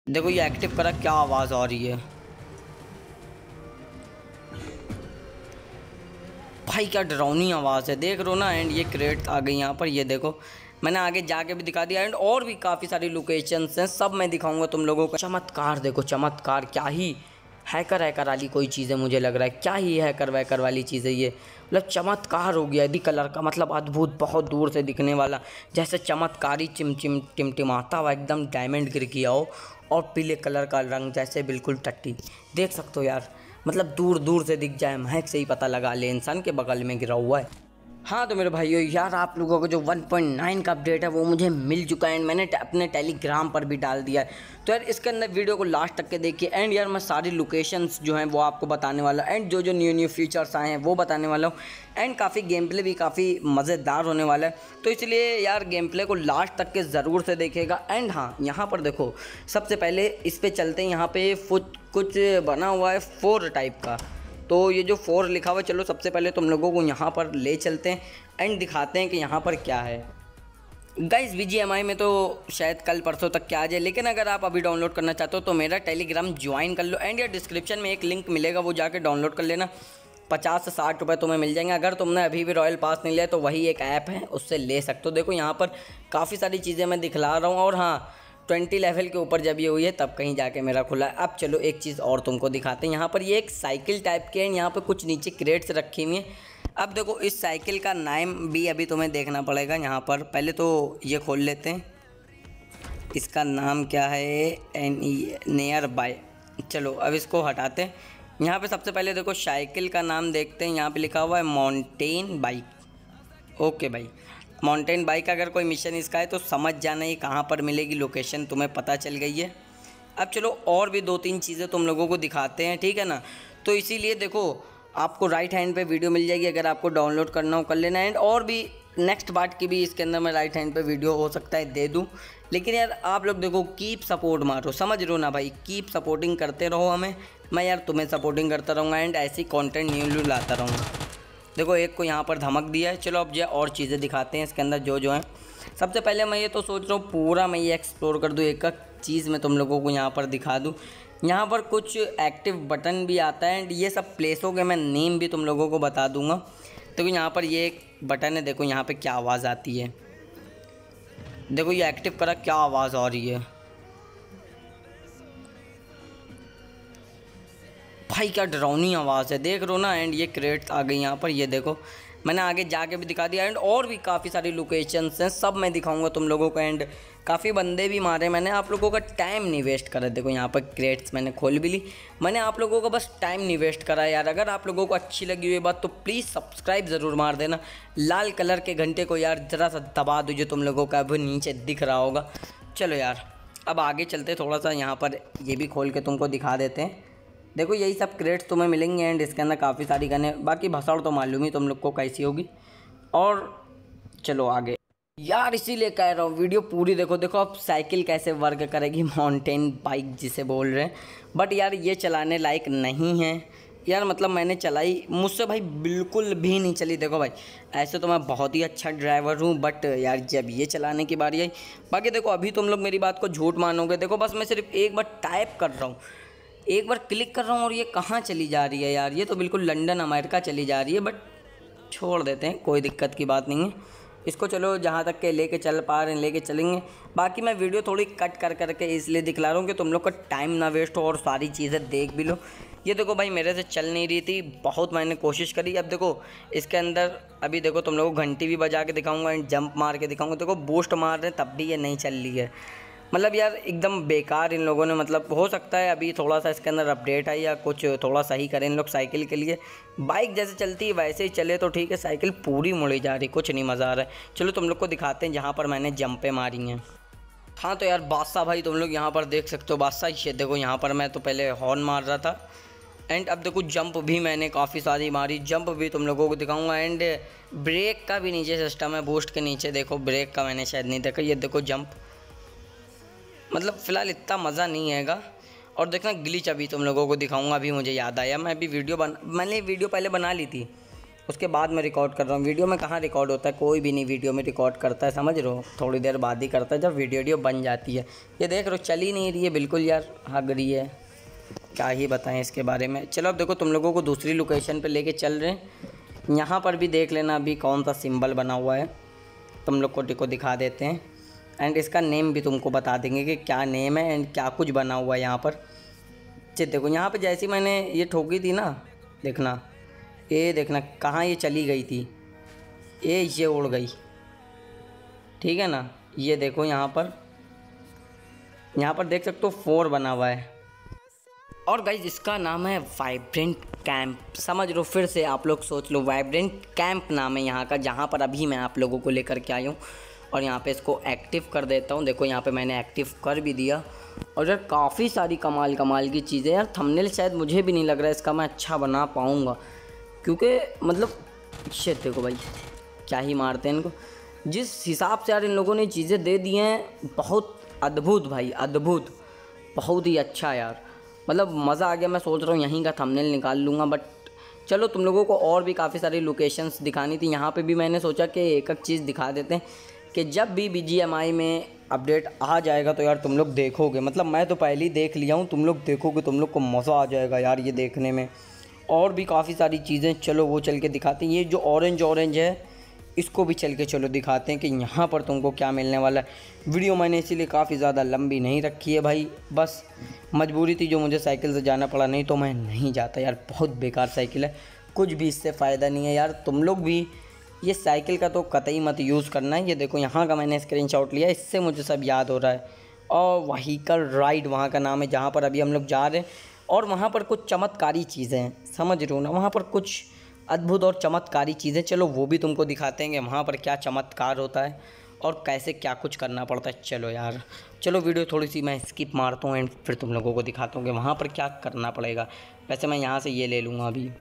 देखो ये एक्टिव करा, क्या आवाज़ आ रही है भाई, क्या डरावनी आवाज़ है। देख रहे हो ना। एंड ये क्रेट आ गई यहाँ पर, ये देखो मैंने आगे जाके भी दिखा दिया। एंड और भी काफ़ी सारी लोकेशंस हैं, सब मैं दिखाऊंगा तुम लोगों को। चमत्कार देखो, चमत्कार क्या ही हैकर वाली कोई चीज़ है, मुझे लग रहा है क्या ही हैकर वैकर वाली चीज़ है ये। मतलब चमत्कार हो गया यदि कलर का, मतलब अद्भुत, बहुत दूर से दिखने वाला, जैसे चमत्कारी चिमचिम टिमटिमाता हुआ एकदम डायमंड गिर गया हो, और पीले कलर का रंग जैसे बिल्कुल टट्टी। देख सकते हो यार, मतलब दूर दूर से दिख जाए, महक से ही पता लगा ले इंसान के बगल में गिरा हुआ है। हाँ तो मेरे भाइयों यार, आप लोगों को जो 1.9 का अपडेट है वो मुझे मिल चुका है, एंड मैंने अपने टेलीग्राम पर भी डाल दिया है। तो यार इसके अंदर वीडियो को लास्ट तक के देखिए। एंड यार मैं सारी लोकेशंस जो हैं वो आपको बताने वाला हूँ, एंड जो जो न्यू फीचर्स आए हैं वो बताने वाला हूँ। एंड काफ़ी गेम प्ले भी काफ़ी मज़ेदार होने वाला है, तो इसलिए यार गेम प्ले को लास्ट तक के ज़रूर से देखेगा। एंड हाँ, यहाँ पर देखो सबसे पहले इस पर चलते हैं। यहाँ पे कुछ बना हुआ है 4 टाइप का, तो ये जो 4 लिखा हुआ है, चलो सबसे पहले तुम लोगों को यहाँ पर ले चलते हैं एंड दिखाते हैं कि यहाँ पर क्या है। गाइस BGMI में तो शायद कल परसों तक क्या आ जाए, लेकिन अगर आप अभी डाउनलोड करना चाहते हो तो मेरा टेलीग्राम ज्वाइन कर लो। एंड यार डिस्क्रिप्शन में एक लिंक मिलेगा, वो जाके डाउनलोड कर लेना। 50 से 60 रुपये तुम्हें मिल जाएंगे। अगर तुमने अभी भी रॉयल पास नहीं लिया तो वही एक ऐप है, उससे ले सकते हो। देखो यहाँ पर काफ़ी सारी चीज़ें मैं दिखला रहा हूँ, और हाँ 20 लेवल के ऊपर जब ये हुई है तब कहीं जाके मेरा खुला है। अब चलो एक चीज़ और तुमको दिखाते हैं। यहाँ पर ये एक साइकिल टाइप के हैं, यहाँ पर कुछ नीचे क्रेट्स रखी हुई हैं। अब देखो इस साइकिल का नाम भी अभी तुम्हें देखना पड़ेगा। यहाँ पर पहले तो ये खोल लेते हैं, इसका नाम क्या है, नियर बाय। चलो अब इसको हटाते हैं। यहाँ पे सबसे पहले देखो साइकिल का नाम देखते हैं, यहाँ पे लिखा हुआ है माउंटेन बाइक। ओके भाई, माउंटेन बाइक। अगर कोई मिशन इसका है तो समझ जाना ये कहाँ पर मिलेगी, लोकेशन तुम्हें पता चल गई है। अब चलो और भी 2-3 चीज़ें तुम लोगों को दिखाते हैं, ठीक है ना। तो इसीलिए देखो आपको राइट हैंड पे वीडियो मिल जाएगी, अगर आपको डाउनलोड करना हो कर लेना। एंड और भी नेक्स्ट पार्ट की भी इसके अंदर मैं राइट हैंड पे वीडियो हो सकता है दे दूँ, लेकिन यार आप लोग देखो कीप सपोर्ट मारो, समझ रहे हो ना भाई, कीप सपोर्टिंग करते रहो हमें, मैं यार तुम्हें सपोर्टिंग करता रहूँगा एंड ऐसी कंटेंट न्यू लाता रहूँगा। देखो एक को यहाँ पर धमक दिया है। चलो अब जो और चीज़ें दिखाते हैं इसके अंदर जो हैं। सबसे पहले मैं ये तो सोच रहा हूँ पूरा मैं ये एक्सप्लोर कर दूँ, एक चीज़ मैं तुम लोगों को यहाँ पर दिखा दूँ। यहाँ पर कुछ एक्टिव बटन भी आता है, एंड ये सब प्लेसों के मैं नेम भी तुम लोगों को बता दूँगा। तो यहाँ पर ये एक बटन है, देखो यहाँ पर क्या आवाज़ आती है। देखो ये एक्टिव करा, क्या आवाज़ आ रही है भाई, क्या डरावनी आवाज़ है। देख रहे हो ना। एंड ये क्रेट आ गई यहाँ पर, ये देखो मैंने आगे जाके भी दिखा दिया। एंड और भी काफ़ी सारी लोकेशंस हैं, सब मैं दिखाऊंगा तुम लोगों को। एंड काफ़ी बंदे भी मारे मैंने, आप लोगों का टाइम नहीं वेस्ट करा। देखो यहाँ पर क्रेट्स मैंने खोल भी ली, मैंने आप लोगों का बस टाइम नहीं वेस्ट करा यार। अगर आप लोगों को अच्छी लगी हुई बात तो प्लीज़ सब्सक्राइब ज़रूर मार देना, लाल कलर के घंटे को यार ज़रा सा दबा दो, जो तुम लोगों का अभी नीचे दिख रहा होगा। चलो यार अब आगे चलते, थोड़ा सा यहाँ पर ये भी खोल के तुमको दिखा देते हैं। देखो यही सब क्रेट्स तुम्हें मिलेंगे, एंड इसके अंदर काफ़ी सारी गनें, बाकी भसड़ तो मालूम ही तुम लोग को कैसी होगी। और चलो आगे यार, इसीलिए कह रहा हूँ वीडियो पूरी देखो। देखो अब साइकिल कैसे वर्क करेगी, माउंटेन बाइक जिसे बोल रहे हैं, बट यार ये चलाने लायक नहीं है यार। मतलब मैंने चलाई, मुझसे भाई बिल्कुल भी नहीं चली। देखो भाई ऐसे तो मैं बहुत ही अच्छा ड्राइवर हूँ, बट यार जब ये चलाने की बारी आई, बाकी देखो अभी तुम लोग मेरी बात को झूठ मानोगे। देखो बस मैं सिर्फ एक बार टाइप कर रहा हूँ, एक बार क्लिक कर रहा हूँ, और ये कहाँ चली जा रही है यार, ये तो बिल्कुल लंदन अमेरिका चली जा रही है। बट छोड़ देते हैं, कोई दिक्कत की बात नहीं है इसको। चलो जहाँ तक के लेके चल पा रहे हैं लेके चलेंगे। बाकी मैं वीडियो थोड़ी कट कर करके इसलिए दिखला रहा हूँ कि तुम लोग का टाइम ना वेस्ट हो और सारी चीज़ें देख भी लो। ये देखो भाई मेरे से चल नहीं रही थी, बहुत मैंने कोशिश करी। अब देखो इसके अंदर अभी देखो तुम लोगों को घंटी भी बजा के दिखाऊंगा एंड जंप मार के दिखाऊंगा। देखो बूस्ट मार रहे हैं तब भी ये नहीं चल रही है। मतलब यार एकदम बेकार इन लोगों ने, मतलब हो सकता है अभी थोड़ा सा इसके अंदर अपडेट है या कुछ थोड़ा सही करें इन लोग साइकिल के लिए। बाइक जैसे चलती है वैसे ही चले तो ठीक है, साइकिल पूरी मुड़ी जा रही, कुछ नहीं मज़ा आ रहा है। चलो तुम लोग को दिखाते हैं जहाँ पर मैंने जंपें मारी हैं। हाँ तो यार बादशाह भाई तुम लोग यहाँ पर देख सकते हो, बादशाह ये देखो यहाँ पर मैं तो पहले हॉर्न मार रहा था, एंड अब देखो जंप भी मैंने काफ़ी सारी मारी, जंप भी तुम लोगों को दिखाऊंगा। एंड ब्रेक का भी नीचे सिस्टम है, बूस्ट के नीचे देखो, ब्रेक का मैंने शायद नहीं देखा। ये देखो जंप, मतलब फ़िलहाल इतना मज़ा नहीं आएगा। और देखना ग्लिच अभी तुम लोगों को दिखाऊंगा। अभी मुझे याद आया, मैं अभी मैंने वीडियो पहले बना ली थी, उसके बाद मैं रिकॉर्ड कर रहा हूँ। वीडियो में कहाँ रिकॉर्ड होता है, कोई भी नहीं वीडियो में रिकॉर्ड करता है, समझ रहे हो। थोड़ी देर बाद ही करता है जब वीडियो बन जाती है। ये देख रहे हो चल ही नहीं रही है बिल्कुल यार, हग रही है, क्या ही बताएं इसके बारे में। चलो अब देखो तुम लोगों को दूसरी लोकेशन पे लेके चल रहे हैं। यहाँ पर भी देख लेना अभी कौन सा सिंबल बना हुआ है, तुम लोग को दिखा देते हैं। एंड इसका नेम भी तुमको बता देंगे कि क्या नेम है एंड क्या कुछ बना हुआ है यहाँ पर। देखो यहाँ पे जैसी मैंने ये ठोकी थी ना, देखना ये देखना कहाँ ये चली गई थी, ये उड़ गई, ठीक है ना। ये देखो यहाँ पर देख सकते हो 4 बना हुआ है। और गाइज इसका नाम है वाइब्रेंट कैंप, समझ लो। फिर से आप लोग सोच लो, वाइब्रेंट कैंप नाम है यहाँ का, जहाँ पर अभी मैं आप लोगों को लेकर के आया हूँ। और यहाँ पे इसको एक्टिव कर देता हूँ। देखो यहाँ पे मैंने एक्टिव कर भी दिया। और यार काफ़ी सारी कमाल की चीज़ें यार। थंबनेल शायद मुझे भी नहीं लग रहा है इसका मैं अच्छा बना पाऊँगा, क्योंकि मतलब शिट देखो भाई क्या ही मारते हैं इनको। जिस हिसाब से यार इन लोगों ने चीज़ें दे दी हैं, बहुत अद्भुत भाई, अद्भुत, बहुत ही अच्छा यार। मतलब मज़ा आ गया। मैं सोच रहा हूँ यहीं का थंबनेल निकाल लूँगा। बट चलो तुम लोगों को और भी काफ़ी सारी लोकेशंस दिखानी थी। यहाँ पे भी मैंने सोचा कि एक चीज़ दिखा देते हैं कि जब भी BGMI में अपडेट आ जाएगा तो यार तुम लोग देखोगे। मतलब मैं तो पहले ही देख लिया हूँ, तुम लोग देखोगे, तुम लोग को मज़ा आ जाएगा यार ये देखने में। और भी काफ़ी सारी चीज़ें, चलो वो चल के दिखाते हैं। ये जो ऑरेंज है इसको भी चल के चलो दिखाते हैं कि यहाँ पर तुमको क्या मिलने वाला है। वीडियो मैंने इसीलिए काफ़ी ज़्यादा लंबी नहीं रखी है भाई, बस मजबूरी थी जो मुझे साइकिल से जाना पड़ा, नहीं तो मैं नहीं जाता यार। बहुत बेकार साइकिल है, कुछ भी इससे फ़ायदा नहीं है यार। तुम लोग भी ये साइकिल का तो कतई मत यूज़ करना है। ये देखो यहाँ का मैंने स्क्रीनशॉट लिया, इससे मुझे सब याद हो रहा है। और व्हीकल राइड वहाँ का नाम है जहाँ पर अभी हम लोग जा रहे हैं। और वहाँ पर कुछ चमत्कारी चीज़ें हैं, समझ रहे हो ना, वहाँ पर कुछ अद्भुत और चमत्कारी चीज़ें। चलो वो भी तुमको दिखाते हैं कि वहाँ पर क्या चमत्कार होता है और कैसे क्या कुछ करना पड़ता है। चलो यार, चलो वीडियो थोड़ी सी मैं स्किप मारता हूँ एंड फिर तुम लोगों को दिखाता हूँ कि वहाँ पर क्या करना पड़ेगा। वैसे मैं यहाँ से ये ले लूँगा अभी,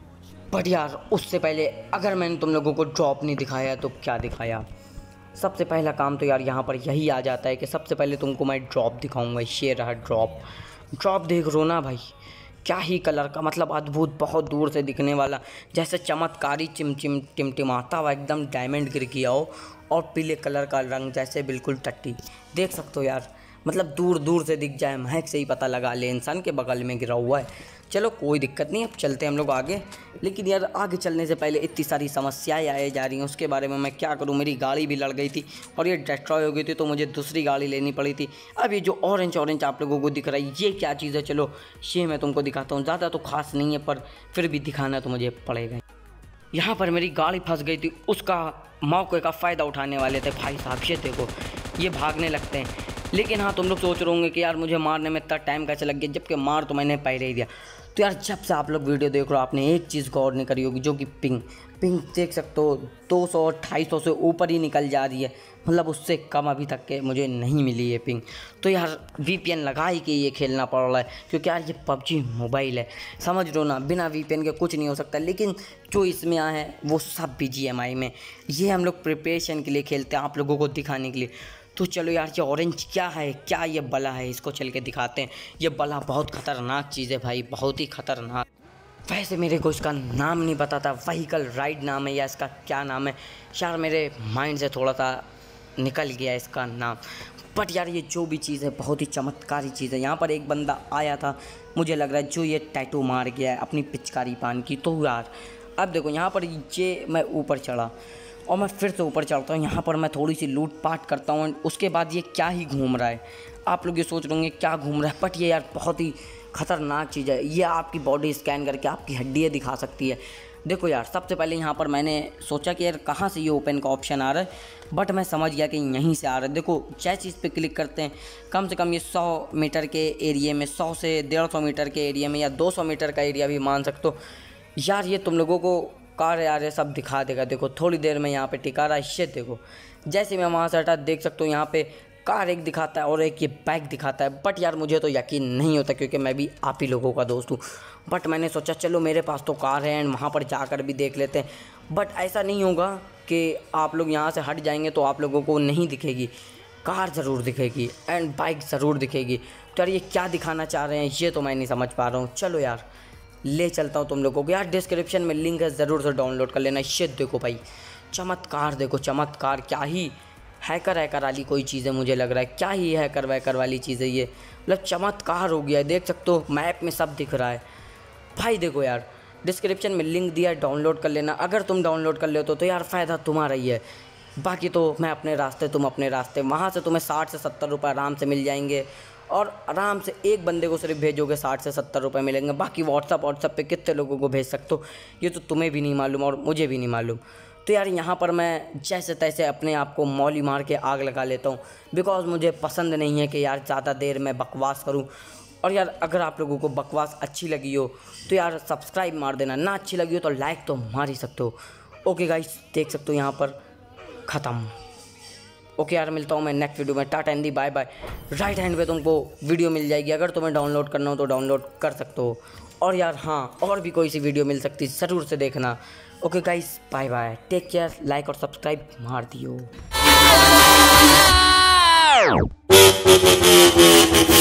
बट यार उससे पहले अगर मैंने तुम लोगों को ड्रॉप नहीं दिखाया तो क्या दिखाया। सबसे पहला काम तो यार यहाँ पर यही आ जाता है कि सबसे पहले तुमको मैं ड्रॉप दिखाऊँगा। ये रहा ड्रॉप देख रो ना भाई, क्या ही कलर का, मतलब अद्भुत, बहुत दूर से दिखने वाला, जैसे चमत्कारी टिमटिमाता हुआ एकदम डायमंड गिर गया हो। और पीले कलर का रंग जैसे बिल्कुल टट्टी, देख सकते हो यार, मतलब दूर से दिख जाए, महक से ही पता लगा ले इंसान के बगल में गिरा हुआ है। चलो कोई दिक्कत नहीं, अब चलते हैं हम लोग आगे। लेकिन यार आगे चलने से पहले इतनी सारी समस्याएं आए जा रही हैं, उसके बारे में मैं क्या करूं। मेरी गाड़ी भी लड़ गई थी और ये डिस्ट्रॉय हो गई थी, तो मुझे दूसरी गाड़ी लेनी पड़ी थी। अब ये जो ऑरेंज आप लोगों को दिख रहा है, ये क्या चीज़ है, चलो ये मैं तुमको दिखाता हूँ। ज़्यादा तो खास नहीं है पर फिर भी दिखाना तो मुझे पड़ेगा। यहाँ पर मेरी गाड़ी फंस गई थी, उसका मौके का फ़ायदा उठाने वाले थे भाई साहब। ये देखो ये भागने लगते हैं। लेकिन हाँ, तुम लोग सोच रहे होंगे कि यार मुझे मारने में इतना टाइम कैसे लग गया, जबकि मार तो मैंने पहले ही दिया। तो यार जब से आप लोग वीडियो देख रहे हो, आपने एक चीज़ गौर नहीं करी होगी, जो कि पिंग देख सकते हो 200 और 250 से ऊपर ही निकल जा रही है। मतलब उससे कम अभी तक के मुझे नहीं मिली है पिंग। तो यार VPN लगा ही के ये खेलना पड़ रहा है, क्योंकि यार ये PUBG मोबाइल है, समझ लो ना। बिना VPN के कुछ नहीं हो सकता। लेकिन जो इसमें आया है वो सब BGMI में, ये हम लोग प्रिपरेशन के लिए खेलते हैं, आप लोगों को दिखाने के लिए। तो चलो यार ये ऑरेंज क्या है, क्या ये बला है, इसको चल के दिखाते हैं। ये बला बहुत ख़तरनाक चीज़ है भाई, बहुत ही ख़तरनाक। वैसे मेरे को इसका नाम नहीं पता था, व्हीकल राइड नाम है या इसका क्या नाम है यार, मेरे माइंड से थोड़ा सा निकल गया इसका नाम। बट यार ये जो भी चीज़ है बहुत ही चमत्कारी चीज़ है। यहाँ पर एक बंदा आया था, मुझे लग रहा है, जो ये टैटू मार गया है अपनी पिचकारी पान की। तो यार अब देखो यहाँ पर ये मैं ऊपर चढ़ा और मैं फिर से ऊपर चढ़ता हूँ। यहाँ पर मैं थोड़ी सी लूट पाट करता हूँ। उसके बाद ये क्या ही घूम रहा है, आप लोग ये सोच रहे होंगे क्या घूम रहा है, बट ये यार बहुत ही ख़तरनाक चीज़ है। ये आपकी बॉडी स्कैन करके आपकी हड्डियाँ दिखा सकती है। देखो यार सबसे पहले यहाँ पर मैंने सोचा कि यार कहाँ से ये ओपन का ऑप्शन आ रहा है, बट मैं समझ गया कि यहीं से आ रहा है। देखो जैसे चीज़ पे क्लिक करते हैं, कम से कम ये 100 मीटर के एरिया में, 100 से 150 मीटर के एरिया में, या 200 मीटर का एरिया भी मान सकते हो यार। ये तुम लोगों को कार यार ये सब दिखा देगा। देखो थोड़ी देर में यहाँ पे टिका रहा है, इससे देखो जैसे मैं वहाँ से हटा, देख सकता हूँ यहाँ पे कार एक दिखाता है और एक ये बाइक दिखाता है। बट यार मुझे तो यकीन नहीं होता, क्योंकि मैं भी आप ही लोगों का दोस्त हूँ। बट मैंने सोचा चलो मेरे पास तो कार है एंड वहाँ पर जाकर भी देख लेते हैं। बट ऐसा नहीं होगा कि आप लोग यहाँ से हट जाएंगे तो आप लोगों को नहीं दिखेगी, कार ज़रूर दिखेगी एंड बाइक ज़रूर दिखेगी। तो यार ये क्या दिखाना चाह रहे हैं ये तो मैं नहीं समझ पा रहा हूँ। चलो यार ले चलता हूँ तुम लोगों को। यार डिस्क्रिप्शन में लिंक है, ज़रूर से डाउनलोड कर लेना। शिट देखो भाई, चमत्कार देखो चमत्कार, क्या ही हैकर वाली कोई चीज़ है, मुझे लग रहा है क्या ही हैकर वैकर वाली चीज़ है ये, मतलब चमत्कार हो गया है। देख सकते हो मैप में सब दिख रहा है भाई। देखो यार डिस्क्रिप्शन में लिंक दिया है, डाउनलोड कर लेना। अगर तुम डाउनलोड कर लेते हो तो यार फ़ायदा तुम्हारा ही है, बाकी तो मैं अपने रास्ते तुम अपने रास्ते। वहाँ से तुम्हें 60 से 70 रुपये आराम से मिल जाएंगे, और आराम से एक बंदे को सिर्फ भेजोगे 60 से 70 रुपये मिलेंगे। बाकी व्हाट्सअप पे कितने लोगों को भेज सकते हो ये तो तुम्हें भी नहीं मालूम और मुझे भी नहीं मालूम। तो यार यहाँ पर मैं जैसे तैसे अपने आप को मौली मार के आग लगा लेता हूँ, बिकॉज़ मुझे पसंद नहीं है कि यार ज़्यादा देर मैं बकवास करूँ। और यार अगर आप लोगों को बकवास अच्छी लगी हो तो यार सब्सक्राइब मार देना, ना अच्छी लगी हो तो लाइक तो मार ही सकते हो। ओके गाइस, देख सकते हो यहाँ पर ख़त्म। ओके यार, मिलता हूँ मैं नेक्स्ट वीडियो में। Tata and bye bye. Right hand पे तुमको वीडियो मिल जाएगी, अगर तुम्हें डाउनलोड करना हो तो डाउनलोड कर सकते हो। और यार हाँ, और भी कोई सी वीडियो मिल सकती है, ज़रूर से देखना। Okay guys, bye bye, take care, like और सब्सक्राइब मार दियो।